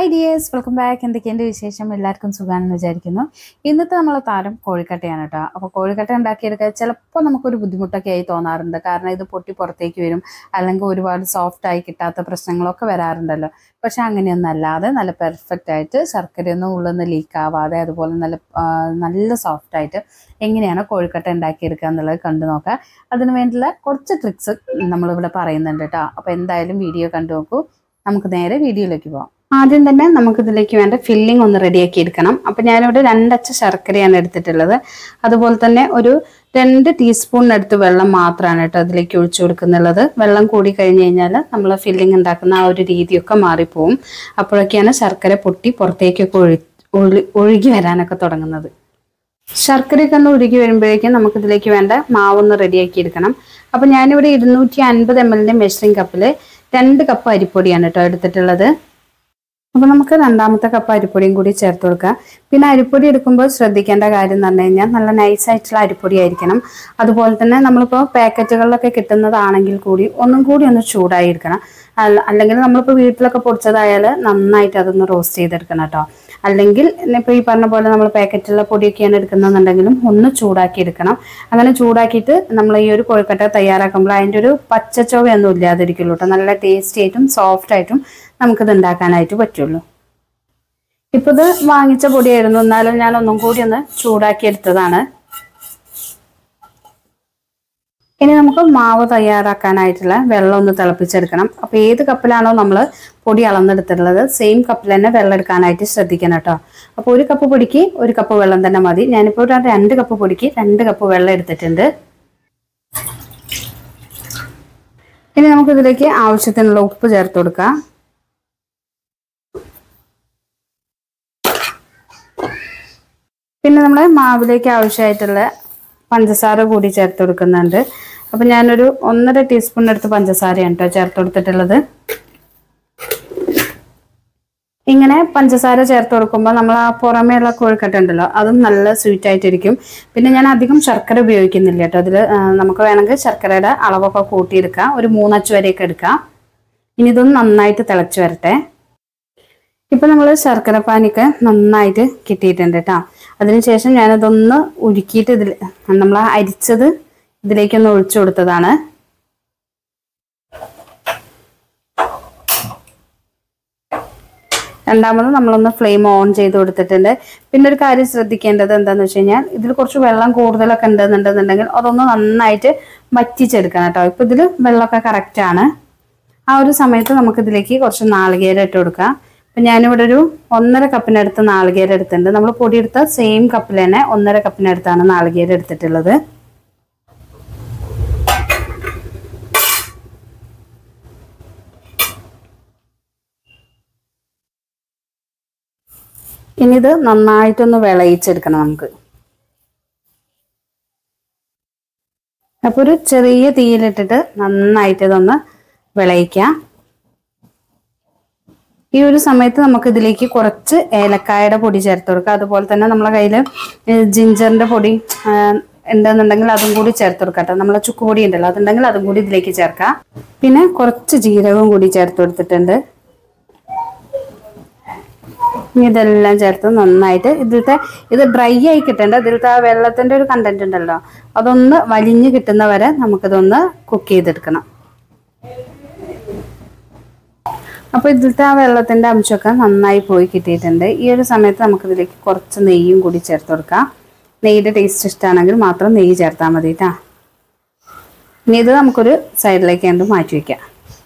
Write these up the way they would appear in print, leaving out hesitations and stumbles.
Hi dears, welcome back. എന്തൊക്കെയുണ്ട് വിശേഷം? എല്ലാവർക്കും സുഖമാണെന്ന് വിചാരിക്കുന്നു. ഇന്നത്തെ നമ്മളെ താരം കോഴിക്കട്ടയാണ് കേട്ടോ. അപ്പോൾ കോഴിക്കട്ട ഉണ്ടാക്കിയെടുക്കാൻ ചിലപ്പോൾ നമുക്കൊരു ബുദ്ധിമുട്ടൊക്കെ ആയി തോന്നാറുണ്ട്. കാരണം ഇത് പൊട്ടി പുറത്തേക്ക് വരും, അല്ലെങ്കിൽ ഒരുപാട് സോഫ്റ്റായി കിട്ടാത്ത പ്രശ്നങ്ങളൊക്കെ വരാറുണ്ടല്ലോ. പക്ഷെ അങ്ങനെയൊന്നും അല്ലാതെ നല്ല പെർഫെക്റ്റ് ആയിട്ട് ശർക്കരയൊന്നും ഉള്ളൊന്നും ലീക്ക് ആവാതെ അതുപോലെ നല്ല സോഫ്റ്റായിട്ട് എങ്ങനെയാണ് കോഴിക്കട്ട ഉണ്ടാക്കിയെടുക്കുക എന്നുള്ളത് കണ്ടു നോക്കാം. അതിന് വേണ്ടിയുള്ള കുറച്ച് ട്രിക്സ് നമ്മളിവിടെ പറയുന്നുണ്ട് കേട്ടോ. അപ്പോൾ എന്തായാലും വീഡിയോ കണ്ടു നോക്കൂ. നമുക്ക് നേരെ വീഡിയോയിലേക്ക് പോകാം. ആദ്യം തന്നെ നമുക്ക് ഇതിലേക്ക് വേണ്ട ഫില്ലിംഗ് ഒന്ന് റെഡിയാക്കി എടുക്കണം. അപ്പം ഞാനിവിടെ 2 അച്ച ശർക്കരയാണ് എടുത്തിട്ടുള്ളത്. അതുപോലെ തന്നെ ഒരു 2 ടീസ്പൂണിനടുത്ത് വെള്ളം മാത്രമാണ് കേട്ടോ അതിലേക്ക് ഒഴിച്ചു കൊടുക്കുന്നുള്ളത്. വെള്ളം കൂടി കഴിഞ്ഞ് കഴിഞ്ഞാൽ നമ്മൾ ഫില്ലിംഗ് ഉണ്ടാക്കുന്ന ആ ഒരു രീതിയൊക്കെ മാറിപ്പോവും. അപ്പോഴൊക്കെയാണ് ശർക്കര പൊട്ടി പുറത്തേക്കൊക്കെ ഒഴുകി വരാനൊക്കെ തുടങ്ങുന്നത്. ശർക്കരയൊക്കെ ഒന്ന് ഉരുകി വരുമ്പോഴേക്കും നമുക്കിതിലേക്ക് വേണ്ട മാവൊന്ന് റെഡിയാക്കി എടുക്കണം. അപ്പം ഞാനിവിടെ 250 ml മെഷറിംഗ് കപ്പിൽ 2 കപ്പ് അരിപ്പൊടിയാണ് കേട്ടോ എടുത്തിട്ടുള്ളത്. അപ്പോൾ നമുക്ക് 2ാമത്തെ കപ്പ് അരിപ്പൊടിയും കൂടി ചേർത്ത് കൊടുക്കുക. പിന്നെ അരിപ്പൊടി എടുക്കുമ്പോൾ ശ്രദ്ധിക്കേണ്ട കാര്യം എന്ന് പറഞ്ഞു കഴിഞ്ഞാൽ നല്ല നൈസായിട്ടുള്ള അരിപ്പൊടി ആയിരിക്കണം. അതുപോലെ തന്നെ നമ്മളിപ്പോൾ പാക്കറ്റുകളിലൊക്കെ കിട്ടുന്നതാണെങ്കിൽ കൂടി ഒന്നും കൂടി ഒന്ന് ചൂടായിരിക്കണം. അല്ലെങ്കിൽ നമ്മളിപ്പോൾ വീട്ടിലൊക്കെ പൊടിച്ചതായാൽ നന്നായിട്ട് അതൊന്ന് റോസ്റ്റ് ചെയ്തെടുക്കണം കേട്ടോ. അല്ലെങ്കിൽ ഇപ്പോൾ ഈ പറഞ്ഞ പോലെ നമ്മൾ പാക്കറ്റുള്ള പൊടിയൊക്കെയാണ് എടുക്കുന്നതെന്നുണ്ടെങ്കിലും ഒന്ന് ചൂടാക്കി എടുക്കണം. അങ്ങനെ ചൂടാക്കിയിട്ട് നമ്മൾ ഈ ഒരു കോഴിക്കട്ട തയ്യാറാക്കുമ്പോൾ അതിൻ്റെ ഒരു പച്ചച്ചോവയൊന്നും ഇല്ലാതിരിക്കുള്ളൂ കേട്ടോ. നല്ല ടേസ്റ്റി ആയിട്ടും സോഫ്റ്റ് ആയിട്ടും നമുക്കിത് ഉണ്ടാക്കാനായിട്ട് പറ്റുള്ളൂ. ഇപ്പോൾ ഇത് വാങ്ങിച്ച പൊടിയായിരുന്നു, എന്നാലും ഞാൻ ഒന്നും കൂടി ഒന്ന് ചൂടാക്കി എടുത്തതാണ്. ഇനി നമുക്ക് മാവ് തയ്യാറാക്കാനായിട്ടുള്ള വെള്ളം ഒന്ന് തിളപ്പിച്ചെടുക്കണം. അപ്പോൾ ഏത് കപ്പിലാണോ നമ്മൾ പൊടി അളന്നെടുത്തിട്ടുള്ളത് സെയിം കപ്പിൽ തന്നെ വെള്ളം എടുക്കാനായിട്ട് ശ്രദ്ധിക്കണം കേട്ടോ. അപ്പോൾ 1 കപ്പ് പൊടിക്ക് 1 കപ്പ് വെള്ളം തന്നെ മതി. ഞാനിപ്പോൾ 2 കപ്പ് പൊടിക്ക് 2 കപ്പ് വെള്ളം എടുത്തിട്ടുണ്ട്. ഇനി നമുക്കിതിലേക്ക് ആവശ്യത്തിനുള്ള ഉപ്പ് ചേർത്ത് കൊടുക്കാം. പിന്നെ നമ്മൾ മാവിലേക്ക് ആവശ്യമായിട്ടുള്ള പഞ്ചസാര കൂടി ചേർത്ത് കൊടുക്കുന്നുണ്ട്. അപ്പം ഞാനൊരു 1.5 ടീസ്പൂണിനടുത്ത് പഞ്ചസാരയാണ് കേട്ടോ ചേർത്ത് കൊടുത്തിട്ടുള്ളത്. ഇങ്ങനെ പഞ്ചസാര ചേർത്ത് കൊടുക്കുമ്പോൾ നമ്മൾ ആ പുറമേയുള്ള കോഴിക്കട്ട ഉണ്ടല്ലോ അതും നല്ല സ്വീറ്റ് ആയിട്ടിരിക്കും. പിന്നെ ഞാൻ അധികം ശർക്കര ഉപയോഗിക്കുന്നില്ല കേട്ടോ. അതിൽ നമുക്ക് വേണമെങ്കിൽ ശർക്കരയുടെ അളവൊക്കെ കൂട്ടിയെടുക്കാം. ഒരു 3 അച്ച് വരെയൊക്കെ എടുക്കാം. ഇനി ഇതൊന്ന് നന്നായിട്ട് തിളച്ച് വരട്ടെ. ഇപ്പം നമ്മൾ ശർക്കര പാനിയൊക്കെ നന്നായിട്ട് കിട്ടിയിട്ടുണ്ട് കേട്ടോ. അതിനുശേഷം ഞാനതൊന്ന് ഉരുക്കിയിട്ട് നമ്മൾ അരിച്ചത് ഇതിലേക്കൊന്ന് ഒഴിച്ചു കൊടുത്തതാണ്. രണ്ടാമത് നമ്മളൊന്ന് ഫ്ലെയിം ഓൺ ചെയ്ത് കൊടുത്തിട്ടുണ്ട്. പിന്നെ ഒരു കാര്യം ശ്രദ്ധിക്കേണ്ടത് എന്താണെന്ന് വെച്ച് കഴിഞ്ഞാൽ ഇതിൽ കുറച്ച് വെള്ളം കൂടുതലൊക്കെ ഉണ്ടെന്നുണ്ടെന്നുണ്ടെങ്കിൽ അതൊന്ന് നന്നായിട്ട് വറ്റിച്ചെടുക്കണം കേട്ടോ. ഇപ്പം ഇതിൽ വെള്ളമൊക്കെ കറക്റ്റാണ്. ആ ഒരു സമയത്ത് നമുക്കിതിലേക്ക് കുറച്ച് നാളികേരം ഇട്ട് കൊടുക്കാം. അപ്പം ഞാനിവിടെ ഒരു 1.5 കപ്പിനടുത്ത് നാളികേരം എടുത്തിട്ടുണ്ട്. നമ്മൾ പൊടിയെടുത്ത സെയിം കപ്പിൽ തന്നെ 1.5 കപ്പിനടുത്താണ് നാളികേരം എടുത്തിട്ടുള്ളത്. ഇനി ഇത് നന്നായിട്ടൊന്ന് വിളയിച്ചെടുക്കണം നമുക്ക്. അപ്പോൾ ഒരു ചെറിയ തീയിലിട്ടിട്ട് നന്നായിട്ട് ഇതൊന്ന് വിളയിക്കാം. ഈ ഒരു സമയത്ത് നമുക്ക് ഇതിലേക്ക് കുറച്ച് ഏലക്കായുടെ പൊടി ചേർത്ത് കൊടുക്കാം. അതുപോലെ തന്നെ നമ്മളെ കയ്യിൽ ജിഞ്ചറിന്റെ പൊടി ഉണ്ടെന്നുണ്ടെങ്കിൽ അതും കൂടി ചേർത്ത് കൊടുക്കാം കേട്ടോ. നമ്മളെ ചുക്കുപൊടി ഉണ്ടല്ലോ അതുണ്ടെങ്കിൽ അതും കൂടി ഇതിലേക്ക് ചേർക്കാം. പിന്നെ കുറച്ച് ജീരകവും കൂടി ചേർത്ത് കൊടുത്തിട്ടുണ്ട്. ഇതെല്ലാം ചേർത്ത് നന്നായിട്ട് ഇത് ഡ്രൈ ആയി കിട്ടേണ്ട. ഇതിലത്തെ ആ വെള്ളത്തിന്റെ ഒരു കണ്ടന്റ് ഉണ്ടല്ലോ അതൊന്ന് വലിഞ്ഞ് കിട്ടുന്ന വരെ നമുക്കിതൊന്ന് കുക്ക് ചെയ്തെടുക്കണം. അപ്പോൾ ഇതിലത്തെ ആ വെള്ളത്തിന്റെ അംശമൊക്കെ നന്നായി പോയി കിട്ടിയിട്ടുണ്ട്. ഈ ഒരു സമയത്ത് നമുക്കിതിലേക്ക് കുറച്ച് നെയ്യും കൂടി ചേർത്ത് കൊടുക്കാം. നെയ്യുടെ ടേസ്റ്റ് ഇഷ്ടമാണെങ്കിൽ മാത്രം നെയ്യ് ചേർത്താൽ മതി കേട്ടോ. ഇനി ഇത് നമുക്കൊരു സൈഡിലേക്ക് കണ്ട് മാറ്റി വയ്ക്കാം.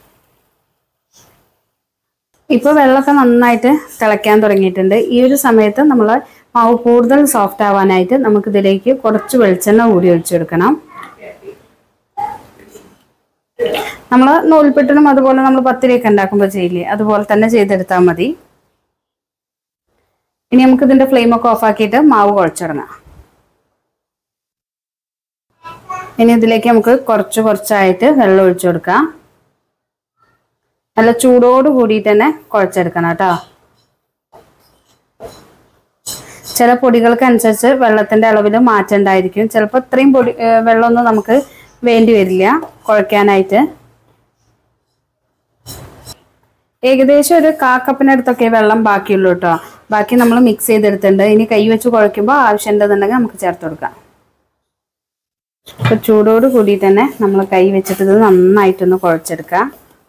ഇപ്പോൾ വെള്ളമൊക്കെ നന്നായിട്ട് തിളയ്ക്കാൻ തുടങ്ങിയിട്ടുണ്ട്. ഈ ഒരു സമയത്ത് നമ്മൾ മാവ് കൂടുതൽ സോഫ്റ്റ് ആവാനായിട്ട് നമുക്കിതിലേക്ക് കുറച്ച് വെളിച്ചെണ്ണ കൂടി ഒഴിച്ചെടുക്കണം. നമ്മൾ നൂൽപുട്ടിനും അതുപോലെ നമ്മൾ പത്തിരിയൊക്കെ ഉണ്ടാക്കുമ്പോൾ ചെയ്യില്ലേ അതുപോലെ തന്നെ ചെയ്തെടുത്താൽ മതി. ഇനി നമുക്ക് ഇതിന്റെ ഫ്ലെയിമൊക്കെ ഓഫാക്കിയിട്ട് മാവ് കുഴച്ചിടണം. ഇനി ഇതിലേക്ക് നമുക്ക് കുറച്ചായിട്ട് വെള്ളം ഒഴിച്ചു കൊടുക്കാം. നല്ല ചൂടോട് കൂടിയിട്ട് തന്നെ കുഴച്ചെടുക്കണം കേട്ടോ. ചില പൊടികൾക്ക് അനുസരിച്ച് വെള്ളത്തിന്റെ അളവിൽ മാറ്റം ഉണ്ടായിരിക്കും. ചിലപ്പോൾ ഇത്രയും വെള്ളമൊന്നും നമുക്ക് വേണ്ടി വരില്ല കുഴയ്ക്കാനായിട്ട്. ഏകദേശം ഒരു കാക്കപ്പിനടുത്തൊക്കെ വെള്ളം ബാക്കിയുള്ളൂ കേട്ടോ. ബാക്കി നമ്മൾ മിക്സ് ചെയ്തെടുത്തിട്ടുണ്ട്. ഇനി കൈ വെച്ച് കുഴയ്ക്കുമ്പോൾ ആവശ്യമുണ്ടെന്നുണ്ടെങ്കിൽ നമുക്ക് ചേർത്ത് കൊടുക്കാം. അപ്പോൾ ചൂടോട് കൂടി തന്നെ നമ്മൾ കൈ വെച്ചിട്ട് ഇത് നന്നായിട്ടൊന്ന് കുഴച്ചെടുക്കാം.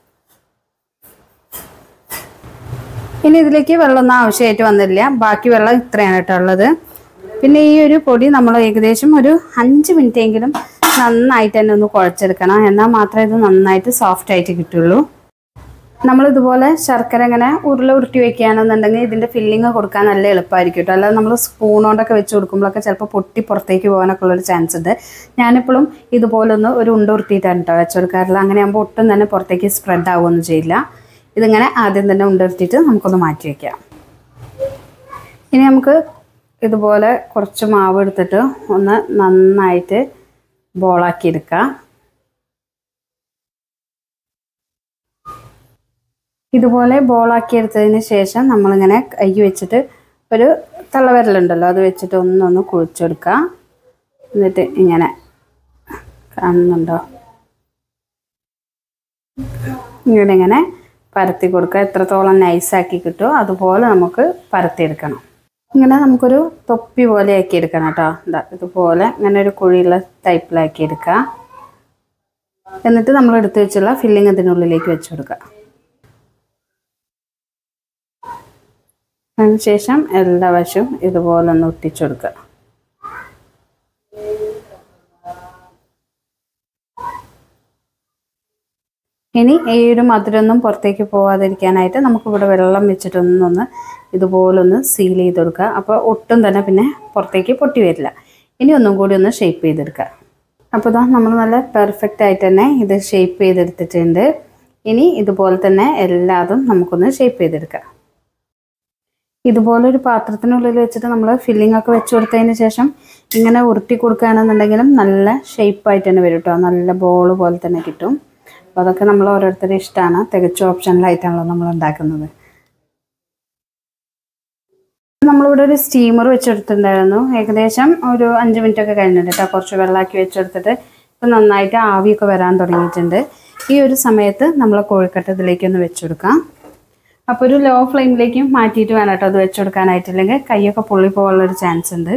ഇനി ഇതിലേക്ക് വെള്ളമൊന്നും ആവശ്യമായിട്ട് വന്നില്ല. ബാക്കി വെള്ളം ഇത്രയാണ് കേട്ടോ ഉള്ളത്. പിന്നെ ഈ ഒരു പൊടി നമ്മൾ ഏകദേശം ഒരു 5 മിനിറ്റെങ്കിലും നന്നായിട്ട് തന്നെ ഒന്ന് കുഴച്ചെടുക്കണം. എന്നാൽ മാത്രമേ ഇത് നന്നായിട്ട് സോഫ്റ്റ് ആയിട്ട് കിട്ടുള്ളൂ. നമ്മളിതുപോലെ ശർക്കര ഇങ്ങനെ ഉരുട്ടി വെക്കുകയാണെന്നുണ്ടെങ്കിൽ ഇതിൻ്റെ ഫില്ലിങ് കൊടുക്കാൻ നല്ല എളുപ്പമായിരിക്കും കേട്ടോ. അല്ലാതെ നമ്മൾ സ്പൂൺ കൊണ്ടൊക്കെ വെച്ച് കൊടുക്കുമ്പോഴൊക്കെ ചിലപ്പോൾ പൊട്ടി പുറത്തേക്ക് പോകാനൊക്കെ ഉള്ളൊരു ചാൻസ് ഉണ്ട്. ഞാനിപ്പോഴും ഇതുപോലെ ഒരു ഉണ്ട ഉരുട്ടിയിട്ടാണ് കേട്ടോ വെച്ച് കൊടുക്കാറില്ല. അങ്ങനെ ആകുമ്പോൾ ഒട്ടും തന്നെ പുറത്തേക്ക് സ്പ്രെഡ് ആവുകയൊന്നും ചെയ്യില്ല. ഇതിങ്ങനെ ആദ്യം തന്നെ ഉണ്ട ഉരുട്ടിയിട്ട് നമുക്കൊന്ന് മാറ്റി വയ്ക്കാം. ഇനി നമുക്ക് ഇതുപോലെ കുറച്ച് മാവ് എടുത്തിട്ട് ഒന്ന് നന്നായിട്ട് ബോളാക്കി എടുക്കാം. ഇതുപോലെ ബോളാക്കി എടുത്തതിന് ശേഷം നമ്മളിങ്ങനെ കൈ വെച്ചിട്ട് ഒരു തള്ളവിരലുണ്ടല്ലോ അത് വെച്ചിട്ട് ഒന്നൊന്ന് കുഴിച്ചെടുക്കുക. എന്നിട്ട് ഇങ്ങനെ കാണുന്നുണ്ടോ, ഇങ്ങനെ പരത്തി കൊടുക്കുക. എത്രത്തോളം നൈസാക്കി കിട്ടുമോ അതുപോലെ നമുക്ക് പരത്തിയെടുക്കണം. ഇങ്ങനെ നമുക്കൊരു തൊപ്പി പോലെ ആക്കി എടുക്കണം കേട്ടോ. എന്താ ഇതുപോലെ ഇങ്ങനെ ഒരു കുഴിയുള്ള ടൈപ്പിലാക്കി എടുക്കുക. എന്നിട്ട് നമ്മൾ എടുത്ത് വെച്ചുള്ള ഫില്ലിങ് ഇതിനുള്ളിലേക്ക് വെച്ച് കൊടുക്കുക. അതിനുശേഷം എല്ലാ വശവും ഇതുപോലെ ഒന്ന് ഒട്ടിച്ചു കൊടുക്കുക. ഇനി ഈ ഒരു മധുരമൊന്നും പുറത്തേക്ക് പോകാതിരിക്കാനായിട്ട് നമുക്കിവിടെ വെള്ളം വെച്ചിട്ടൊന്നൊന്ന് ഇതുപോലൊന്ന് സീൽ ചെയ്ത് കൊടുക്കുക. അപ്പോൾ ഒട്ടും തന്നെ പിന്നെ പുറത്തേക്ക് പൊട്ടി വരില്ല. ഇനി ഒന്നും കൂടി ഒന്ന് ഷേപ്പ് ചെയ്തെടുക്കുക. അപ്പോൾ ഇതാ നമ്മൾ നല്ല പെർഫെക്റ്റ് ആയിട്ട് തന്നെ ഇത് ഷേപ്പ് ചെയ്തെടുത്തിട്ടുണ്ട്. ഇനി ഇതുപോലെ തന്നെ എല്ലാതും നമുക്കൊന്ന് ഷേപ്പ് ചെയ്തെടുക്കാം. ഇതുപോലൊരു പാത്രത്തിനുള്ളിൽ വെച്ചിട്ട് നമ്മൾ ഫില്ലിംഗ് ഒക്കെ വെച്ച് കൊടുത്തതിന് ശേഷം ഇങ്ങനെ ഉരുട്ടി കൊടുക്കുകയാണെന്നുണ്ടെങ്കിലും നല്ല ഷേപ്പായിട്ട് തന്നെ വരും കേട്ടോ. നല്ല ബോൾ പോലെ തന്നെ കിട്ടും. അപ്പോൾ അതൊക്കെ നമ്മൾ ഓരോരുത്തരുടെ ഇഷ്ടമാണ്. തികച്ചും ഓപ്ഷണലായിട്ടാണല്ലോ നമ്മൾ ഉണ്ടാക്കുന്നത്. നമ്മളിവിടെ ഒരു സ്റ്റീമർ വെച്ചെടുത്തിട്ടുണ്ടായിരുന്നു. ഏകദേശം ഒരു 5 മിനിറ്റൊക്കെ കഴിഞ്ഞിട്ട് കേട്ടോ. കുറച്ച് വെള്ളമാക്കി വെച്ചെടുത്തിട്ട് ഇപ്പം നന്നായിട്ട് ആവിയൊക്കെ വരാൻ തുടങ്ങിയിട്ടുണ്ട്. ഈ ഒരു സമയത്ത് നമ്മൾ കോഴിക്കട്ട ഇതിലേക്കൊന്ന് വെച്ചെടുക്കാം. അപ്പോൾ ഒരു ലോ ഫ്ലെയിമിലേക്ക് മാറ്റിയിട്ട് വേണം കേട്ടോ അത് വെച്ചെടുക്കാനായിട്ടില്ലെങ്കിൽ കൈയൊക്കെ പൊള്ളി പോകാനുള്ളൊരു ചാൻസ് ഉണ്ട്.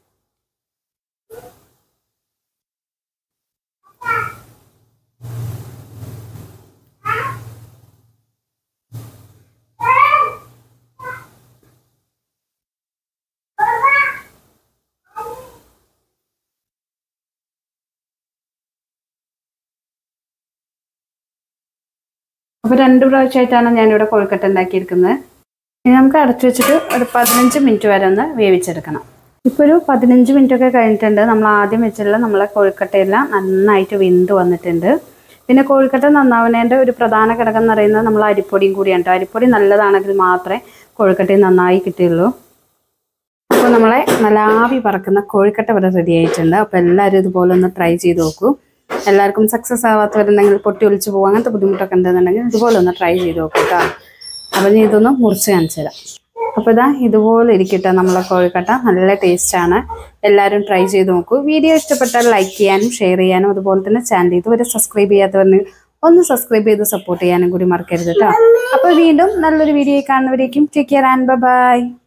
അപ്പോൾ 2 പ്രാവശ്യമായിട്ടാണ് ഞാനിവിടെ കോഴിക്കട്ട ഉണ്ടാക്കിയിരിക്കുന്നത്. ഇനി നമുക്ക് അടച്ചു വെച്ചിട്ട് ഒരു 15 മിനിറ്റ് വരെ ഒന്ന് വേവിച്ചെടുക്കണം. ഇപ്പോൾ ഒരു 15 മിനിറ്റൊക്കെ കഴിഞ്ഞിട്ടുണ്ട്. നമ്മൾ ആദ്യം വെച്ചുള്ള നമ്മളെ കോഴിക്കട്ടയെല്ലാം നന്നായിട്ട് വെന്ത് വന്നിട്ടുണ്ട്. പിന്നെ കോഴിക്കട്ട നന്നാവുന്നതിൻ്റെ ഒരു പ്രധാന ഘടകം എന്ന് പറയുന്നത് നമ്മൾ അരിപ്പൊടിയും കൂടിയാണ് കേട്ടോ. അരിപ്പൊടി നല്ലതാണെങ്കിൽ മാത്രമേ കോഴിക്കട്ടയും നന്നായി കിട്ടുകയുള്ളൂ. അപ്പോൾ നമ്മളെ നല്ല ആവി പറക്കുന്ന കോഴിക്കട്ട ഇവിടെ റെഡി ആയിട്ടുണ്ട്. അപ്പോൾ എല്ലാവരും ഇതുപോലെ ഒന്ന് ട്രൈ ചെയ്ത് നോക്കൂ. എല്ലാവർക്കും സക്സസ് ആവാത്തവരുണ്ടെങ്കിൽ പൊട്ടി ഒലിച്ച് പോകും അങ്ങനത്തെ ബുദ്ധിമുട്ടൊക്കെ ഉണ്ടെന്നുണ്ടെങ്കിൽ ഇതുപോലെ ഒന്ന് ട്രൈ ചെയ്ത് നോക്കുക കേട്ടോ. അപ്പം ഞാൻ ഇതൊന്ന് മുറിച്ച് കാണിച്ചു തരാം. അപ്പോൾ ഇതാ ഇതുപോലെ ഇരിക്കട്ടെ നമ്മളെ കോഴിക്കട്ട. നല്ല ടേസ്റ്റാണ്. എല്ലാവരും ട്രൈ ചെയ്ത് നോക്കൂ. വീഡിയോ ഇഷ്ടപ്പെട്ടാൽ ലൈക്ക് ചെയ്യാനും ഷെയർ ചെയ്യാനും അതുപോലെ തന്നെ ചാനൽ ഇതുവരെ സബ്സ്ക്രൈബ് ചെയ്യാത്തവരിന് ഒന്ന് സബ്സ്ക്രൈബ് ചെയ്ത് സപ്പോർട്ട് ചെയ്യാനും കൂടി മറക്കരുത് കേട്ടോ. അപ്പോൾ വീണ്ടും നല്ലൊരു വീഡിയോ കാണുന്നവരേക്കും ടേക്ക് കെയർ ആൻഡ് ബൈ.